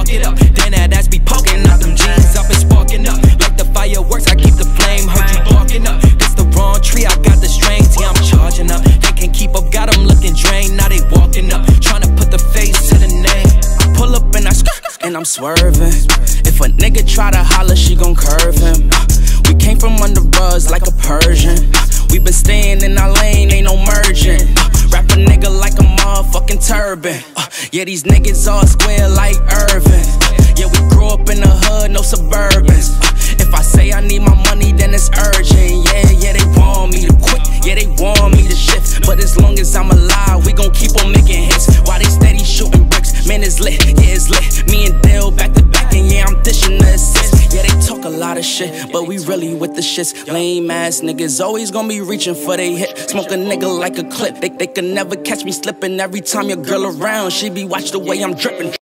spark it up. Then that ass be poking out them jeans up and sparking up. Like the fireworks, I keep the flame. Heard you barking up. It's the wrong tree, I got the strings. Yeah, I'm charging up. They can't keep up, got them looking drained. Now they walking up, trying to put the face to the name. I pull up and I and I'm swerving. If a nigga try to holler, she gon' curve him. We came from under buzz like a Persian. We been staying in our lane, ain't no merging. Wrap a nigga like a motherfucking turban. Yeah, these niggas all square like Irvin. Yeah, we grew up in the hood, no Suburbans. If I say I need my money, then it's urgent. Yeah, they want me to quit. Yeah, they want me to shift. But as long as I'm alive, we gon' keep on making hits. While they steady shooting bricks, man, it's lit. Yeah, it's lit. Me and Dale back to back, and yeah, I'm dishing the assist. Yeah, they talk a lot of shit, but we really with the shits. Lame ass niggas always gonna be reaching for they hit. Smoke a nigga like a clip. They can never catch me slipping. Every time your girl around, she be watch the way I'm dripping.